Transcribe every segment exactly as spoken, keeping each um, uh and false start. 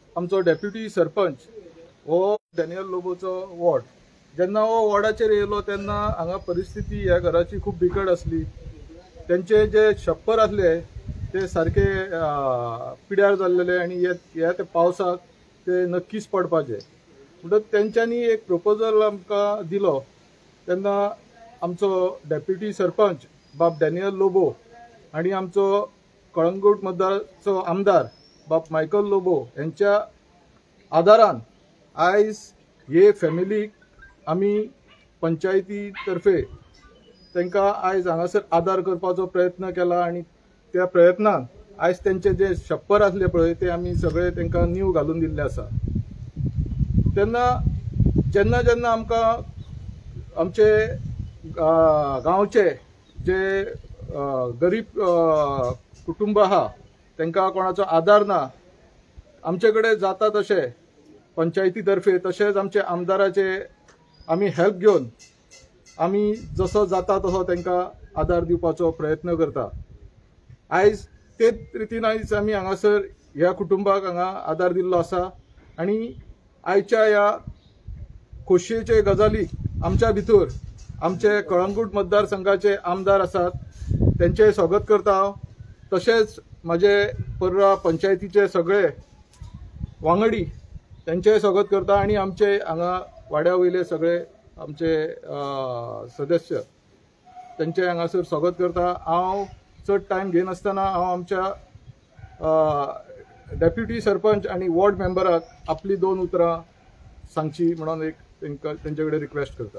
आमचो डेप्युटी सरपंच हो Daniel लोबोचो ward जेन्ना हो वॉर्डाचेर येयलो तेन्ना हांगा परिस्थिती ह्या घराची खूब बिकट आसली। त्यांचे जे छप्पर आसले ते सारखे पिड्यार जाल्लेले आनी ह्या ते पावसाक ते नक्कीच पडपाचे म्हणटच तेंच्यांनी एक प्रपोजल आमकां दिलो तेन्ना आमचो डेप्युटी सरपंच बाब डॅनियल लोबो आनी आमचो कळंगूट मतदाराचो आमदार बाब मायकल लोबो यांच्या आदारान आयज हे फॅमिलीक आमी पंचायती तर्फे तांकां आयज हांगासर आदार करपाचो प्रयत्न केला आनी त्या प्रयत्नान आयज तेंचे जे छप्पर आसले पळय ते आमी सगळे तांकां नीव घालून दिल्ले आसा। तेन्ना जेन्ना जेन्ना आमकां आमचे गांवचे जे गरीब कुटुंब आहा तांकां कोणाचो आदार ना आमचे कडेन जाता तशें पंचायती तर्फे तशेंच आमचे आमदाराचे आमी हेल्प घेवन आमी जसो जाता तसो तांकां आदार दिवपाचो प्रयत्न करता। आयज तेच रितीन आयज आमी हांगासर ह्या कुटुंबाक हांगा आदार दिल्लो आसा आनी आयच्या ह्या खोशयेचे गजालीक आमच्या भितर आमचे कळंगूट मतदारसंघाचे आमदार आसात त्यांचे स्वागत करता हांव। तशेंच म्हाजे पर्रा पंचायतीचे सगळे वांगडी त्यांचे स्वागत करता आनी आमचे हांगा वाड्या वयले सगळे आमचे सदस्य त्यांचे हांगासर स्वागत करता। हांव चड टायम घेनासतना हांव आमच्या डेप्युटी सरपंच आनी वॉर्ड मेंबराक आपली दोन उतरां सांगची म्हणून एक तांकां तेंचे कडेन रिक्वेस्ट करता।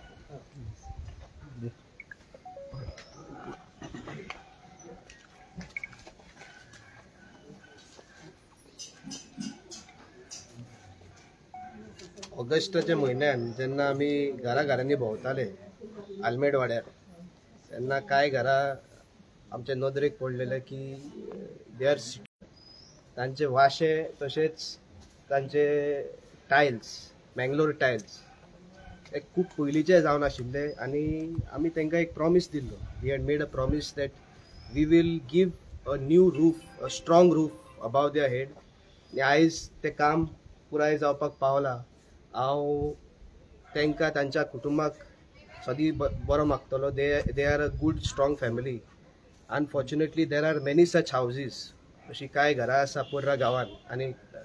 ऑगस्टाच्या म्हयन्यान जेन्ना आमी घरा घरांनी भोंवताले आल्मेड वाड्यार तेन्ना कांय घरां आमच्या नदरेक पडलेले की दे आर तांचे वाशे तशेंच तांचे टायल्स मँगलोर टायल्स एक खूब पयलींचे जावन आशिल्ले आनी आमी तांकां एक प्रॉमीस दिल्लो we had made a promise that we will give a new roof a strong roof above their head आनी आयज तें काम पुराय जावपाक पावलां। हांव तांकां तांच्या कुटुंबाक सदी बरो मागतलो। They they are a good strong family. Unfortunately there are many such houses अशी कांय घरां आसा पुर्रा गांवान आनी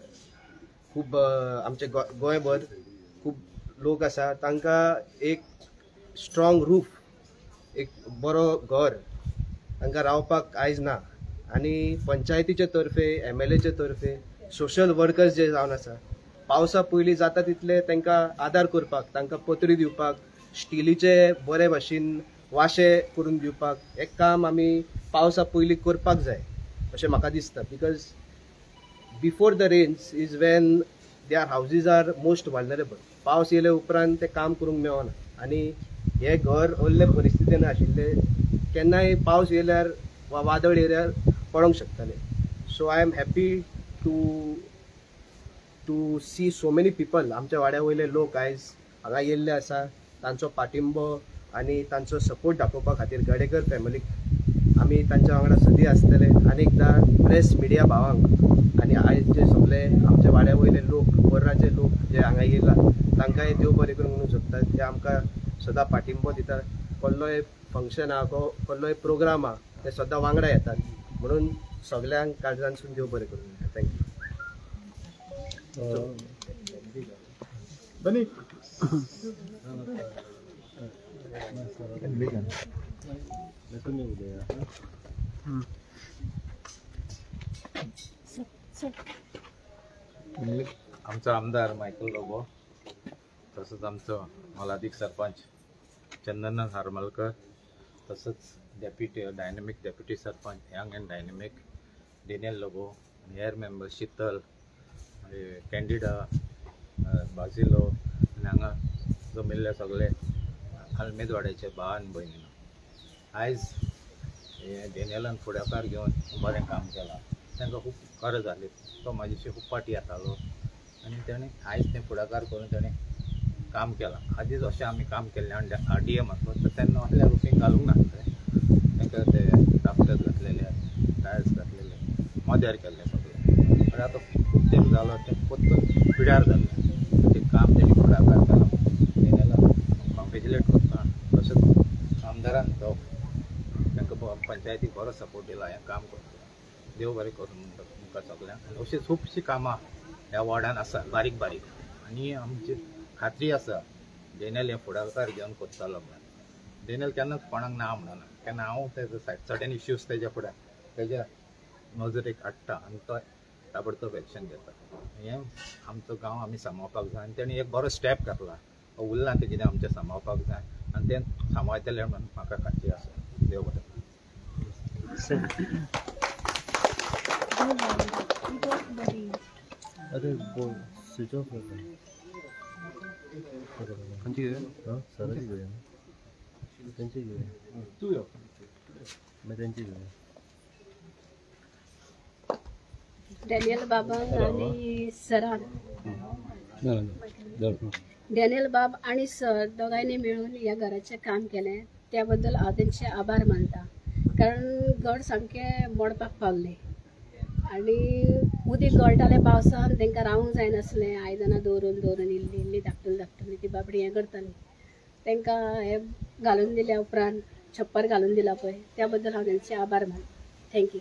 खूब आमचे गोंयभर खूब लोक आसा तांकां एक स्ट्रॉंग रूफ एक बरो घर तांकां रावपाक आयज ना आनी पंचायतीचे तर्फे एम एल एचे तर्फे सोशल वर्कर्स जे जावन आसा पावसा पयलीं जाता तितले तांकां आदार करपाक तांकां पत्री दिवपाक स्टिलीचे बरे भाशेन वाशे करून दिवपाक एक काम आमी पावसा पयलीं करपाक जाय अशें म्हाका दिसता। Because before the rains is when their houses are most vulnerable. पावस येयले उपरांत ते काम करूंक मेळना आनी हे घर व्हडले परिस्थितीन आशिल्ले केन्नाय पावस येयल्यार वा वादळ येयल्यार पडोंक शकताले। So I am happy to to see so many people आमच्या वाड्या वयले लोक आयज हांगा येयल्ले आसा तांचो पाठिंबो आनी तांचो सपोर्ट दाखोवपा खातीर गडेकर फॅमिलीक आमी तांच्या वांगडा सदी आसतले। आनी एकदां प्रेस मिडिया भावांक आनी आयज जे सगळे आमच्या वाड्या वयले लोक पर्राचे लोक जे हांगा येयला तांकांय देव बरें करूंक म्हणून सोदतात ते आमकां सदां पाठिंबो दितात। कसलोय फंक्शन आहा कसलोय प्रोग्राम आहा ते सदां वांगडा येतात म्हणून सगळ्यांक काळजांतसून देव बरें करूंक। थँक्यू। बनी आमचो आमदार मायकल लोबो तसंच आमचो मोलादीक सरपंच चंदन हारमलकर तसंच deputy dynamic deputy sarpanch young and dynamic Daniel Lobo हेअर मेंबर शीतल कॅन्डिडा बाजिलो आनी हांगा जमिल्ले सगळे आल्मेद वाड्याचे भाव आनी भयणी आयज हे डेनियलान फुडाकार घेवन बरें काम केलां तांकां खूब गरज जाली तो म्हाजेशी खूब फाटी येतालो आनी तेणें आयज तें फुडाकार करून तेणें काम केलां। आदींच अशें आमी काम केल्लें आनी आर डी एम आसलो तर तेन्ना असल्या रुटीन घालूंक नासलें तांकां ते राफ्टर घातलेले टायल्स घातलेले मदेर केल्ले सगळे पण आता खूप तेंप जालो तें परतून पिड्यार जाल्लें तें काम तेणी फुडाकार केला तेणेला कॉंग्रेच्युलेट करता तशेंच आमदारान तो तांकां पंचायतीक बरो सपोर्ट दिला हें काम करता देव बरें करून म्हणटा तुमकां सगल्यांक आनी अशीं खुबशीं कामां ह्या वॉर्डान आसा बारीक बारीक आनी आमची खात्री आसा डेनियल हें फुडाकार घेवन करतलो म्हणून डेनियल केन्नाच कोणाक ना म्हणना केन्ना हांव तेजो सर्टेन इश्यूज तेज्या फुड्यान तेज्या नजरेक हाडटा आनी तो ताबडतोब एक्शन घेता हें आमचो गांव आमी सांबाळपाक जाय आनी तेणी एक बरो स्टेप घातला उरलां तें कितें आमचें सांबाळपाक जाय आनी तें सांबाळटलें म्हणून म्हाका खात्री आसा देव बरें अरे बोल स्विच ऑफ खंयची घेऊया सराची घेऊया त्यांची घेऊया तू यो मग त्यांची घेऊया डॅनियल बाबांक आणि सरान डॅनियल बाब आणि सर दोघांनी मिळून या घराचे काम केले त्याबद्दल हांव तेंचे आभार मानता कारण घर सामकें मोडपाक पावल्लें आनी उदीक गळटालें पावसान तांकां रावूंक जायनासलें आयदनां दवरून दवरून इल्ली इल्ली धाकटून धाकटून ती बाबडी हें करताली तांकां हें घालून दिल्या उपरांत छप्पर घालून दिला पळय त्या बद्दल हांव तेंचे आभार मानता थँक्यू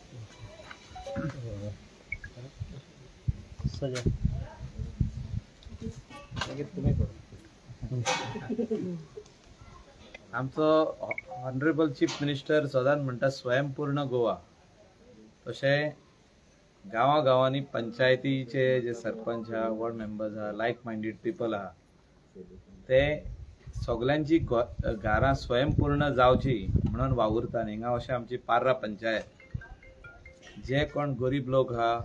आमचो ऑनरेबल चीफ मिनिस्टर सदांच म्हणटा स्वयंपूर्ण गोवा तशें गांवा गांवांनी पंचायतीचे जे सरपंच आहा वॉर्ड मेंबर्स आहा लायक मायंडेड पीपल आहा ते सगल्यांची घरां स्वयंपूर्ण जावची म्हणून वावुरता हिंगा अशें आमची पार्रा पंचायत जे कोण गरीब लोक आहा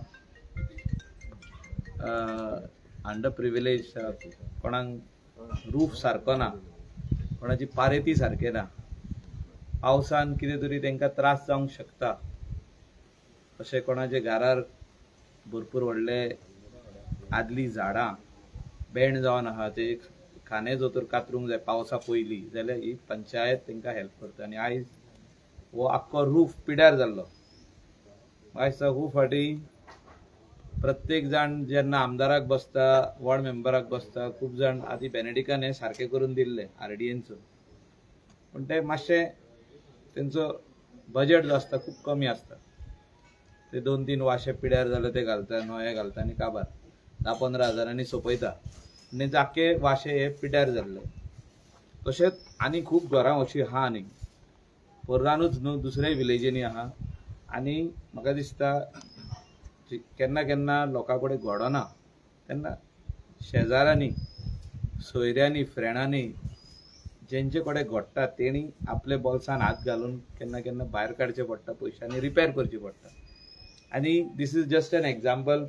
अंडर प्रिविलेज कोणाक रूफ सारको ना कोणाची पारेती सारके ना पावसान कितें तरी तांकां त्रास जावंक शकता अशें कोणाचे घरार भरपूर व्हडले आदली झाडां बेंड जावन आहा ते खाने जो तर कातरूंक जाय पावसा पयलीं जाल्यार ही पंचायत तांकां हेल्प करता आनी आयज हो आख्खो रूफ पिड्यार जाल्लो आयज खूब फाटी प्रत्येक जाण जेन्ना आमदाराक बसता वॉर्ड मेंबराक बसता खूब जाण आदी बेनेडिकान हें सारकें करून दिल्लें आरडीएनचो पूण ते मातशें तेंचो बजेट जो आसता खूब कमी आसता ते दोन तीन वाशे पिड्यार जाले ते घालता नवे घालता आनी काबार धा पंदरा हजारांनी सोंपयता आनी जाके वाशे हे पिड्यार जाल्ले तशेंच आनी खूब घरां अशीं आहा आनी पोरगानूच न्हू दुसऱ्याय विलेजींनी आहा आनी म्हाका दिसता केन्ना केन्ना लोकां कडेन घोडो ना तेन्ना शेजाऱ्यांनी सोयऱ्यांनी फ्रेंडांनी जेंचे कडेन घडटा तेणी आपले बोल्सान हात घालून केन्ना केन्ना भायर काडचे पडटा पयशांनी रिपेर करची पडटा आनी this is just an example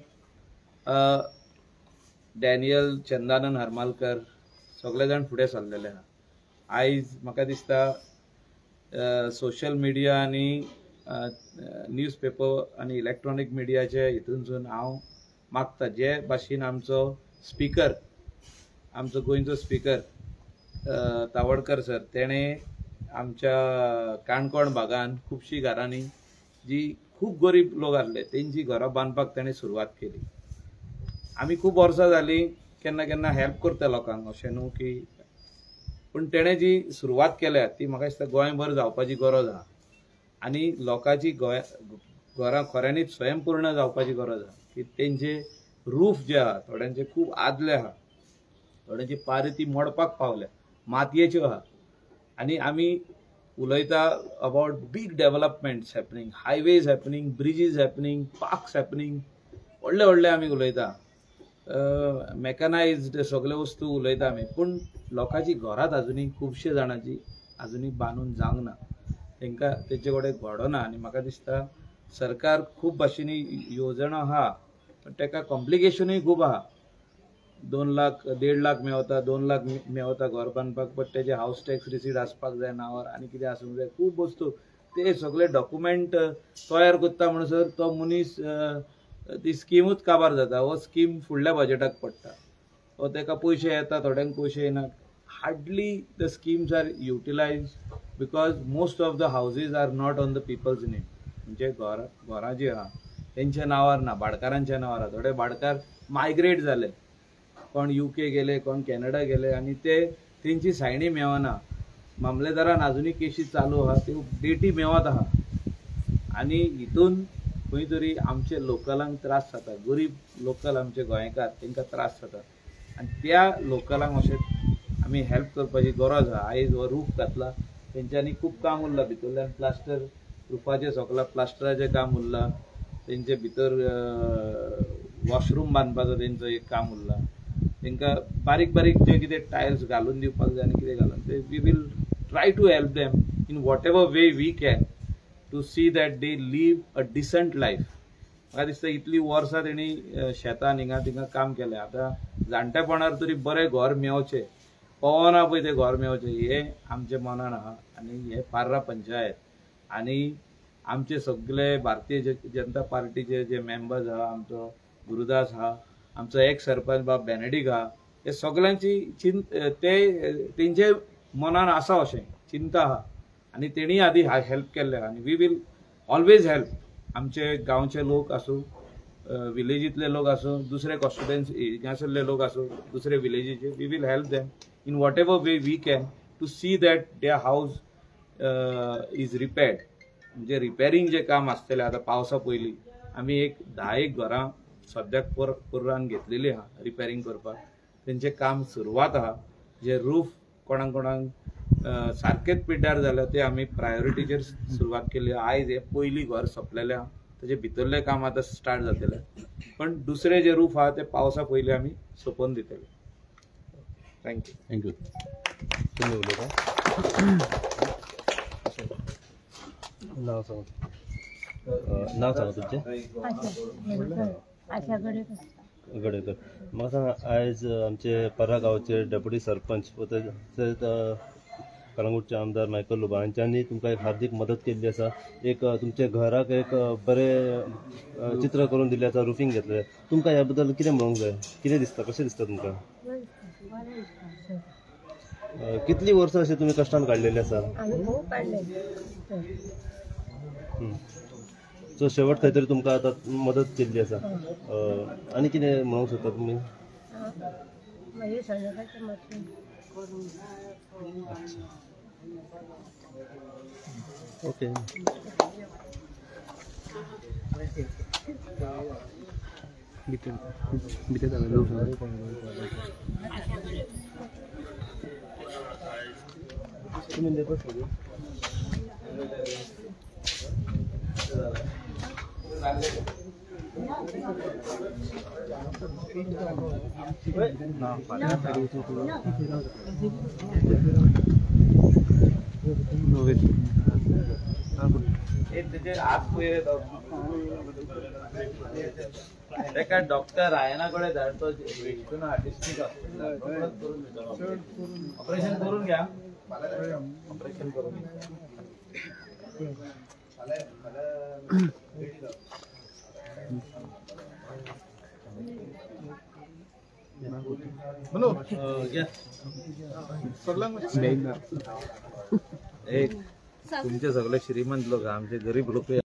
Daniel Chandanand Harmalkar सगळे जाण फुडें सरलेले आहा आयज म्हाका दिसता सोशल मिडिया आनी न्यूज पेपर आनी इलेक्ट्रॉनीक मिडियाचे हितूनसून हांव मागता जे भाशेन आमचो स्पीकर आमचो गोंयचो स्पीकर तावडकर सर तेणें आमच्या काणकोण भागान खुबशीं घरांनी जी खूब गरीब लोक आसले तेंची घरां बांदपाक तेणें सुरवात केली आमी खूब वर्सां जालीं केन्ना केन्ना हेल्प करता लोकांक अशें न्हू की पूण तेणें जी सुरवात केल्या ती म्हाका दिसता गोंयभर जावपाची गरज आहा आनी लोकांची गोंया घरां खऱ्यांनीच स्वयंपूर्ण जावपाची गरज आहा की तेंचे रूफ जे आहा थोड्यांचे खूब आदले आहा थोड्यांची पारती मोडपाक पावल्या मातयेच्यो आहा आनी आमी उलयता about big developments happening highways happening bridges happening parks happening व्हडले व्हडले आमी उलयता मेकनायज्ड सगळे वस्तू उलयता आमी पूण लोकांची घरांत आजुनी खुबशे जाणांची आजुनी बांदून जावंक ना तांकां तेंचे कडेन घोडो ना आनी म्हाका दिसता सरकार खूब भाशेनी येवजणो आहा पण ताका कॉम्प्लिकेशनूय खूब आहा दोन लाख देड लाख मेवता दोन लाख मेवता घर बांदपाक बट तेजे हावस टॅक्स रिसीट आसपाक जाय नावार आनी कितें आसूंक जाय खूब वस्तू ते सगळे डॉक्युमेंट तयार करता म्हणसर तो मनीस ती स्किमूच काबार जाता हो स्कीम फुडल्या बजेटाक पडटा हो ताका पयशे येता थोड्यांक पयशे येना hardly the schemes are utilise because most of the houses are not on the people's name म्हणजे घर घरां जीं आहा त्यांच्या नावार ना, भाडकारांच्या नावार. थोडे भाडकार मायग्रेट झाले, कोण युके गेले, कोण कॅनडा गेले आणि ते त्यांची सायणी मेवना. मामलेदारान अजूनही केशी चालू आहा, त्यो डेटी मेवत आहा आणि हितून खंय तरी आमचे लोकलांक त्रास जाता, गरीब लोकल आमचे गोंयकार तांकां त्रास जाता आणि त्या लोकलांक अशें आमी हेल्प करपाची गरज आहा. आयज हो रूफ घातला, तेंच्यांनी खूब काम उरलां, भितरल्यान प्लास्टर रुफाचें सोकला प्लास्टराचें काम उरलां, तेंचे भितर वॉशरूम बांदपाचो तेंचो एक काम उरलां, तांकां बारीक बारीक जे कितें टायल्स घालून दिवपाक जाय आनी कितें घालून ते we will try to help them in whatever way we can to see that they live a decent life. म्हाका दिसता इतली वर्सां तेणी शेतान हिंगा थिंगा काम केलें, आतां जाणटेपणार तरी बरें घर मेवचें, पवना पळय तें घर मेवचें, हें आमचे मनान आहा. आनी हे पार्रा पंचायत आनी आमचे सगळे भारतीय जनता पार्टीचे जे मेंबर्स आहा, आमचो गुरुदास आहा, आमचो एक सरपंच बाब बेनेडीक आहा, हे सगळ्यांची चिंत ते तेंचे मनान आसा अशें चिंता आहा आनी तेणी आदी हेल्प केल्ले आहा आनी वी वील ऑलवेज हेल्प. आमचे गांवचे लोक आसूं, विलेजींतले लोक आसूं, दुसरे कॉन्स्टिट्युएन्सी हांगासरले लोक आसूं, दुसरे विलेजीचे, we will help them in whatever way we can to see that their house is repaired. म्हणजे रिपेरिंग जे काम आसतलें आतां पावसा पयलीं आमी एक धा एक घरां सद्याक पर पुरान घेतलेली आहा रिपेरिंग करपाक, तेंचें काम सुरवात आहा. जे रूफ कोणाक कोणाक सारकेच पिड्ड्यार जाल्या ते आमी प्रायोरिटीचेर सुरवात केली. आयज हे पयलीं घर सोंपलेलें आहा, तेजे भितरलें काम आतां स्टार्ट जातलें, पण दुसरे जे रूफ आहा ते पावसा पयलीं आमी सोंपोवन दितले. थँक्यू. थँक्यू. तुम्ही उलयता नाव सांगा. नाव सांगा तुमचें. गडेकर. म्हाका सांगा, आयज आमचे पर्रा गांवचे डेप्युटी सरपंच व ते कळंगूटचे आमदार मायकल लोबो हांच्यांनी तुमकां एक हार्दिक मदत केल्ली आसा. एक तुमच्या घराक एक बरें चित्र करून दिल्लें आसा, रुफींग घेतलें. तुमकां ह्या बद्दल कितें म्हणूंक जाय, कितें दिसता, कशें दिसता तुमकां? कितलीं वर्सां अशें तुमी कश्टान काडलेलीं आसा? सो शेवट खंय तरी तुमकां आतां मदत केल्ली आसा. आनी कितें म्हणूंक सोदता तुमी? ओके. तुम्ही देतो सगळं. तेका डॉक्टर रायना कडे धाडतो, हितून डिस्ट्रिक्ट ऑपरेशन करून घ्या, ऑपरेशन करून घ्या. तुमचे सगळे श्रीमंत लोक, आमचे गरीब लोक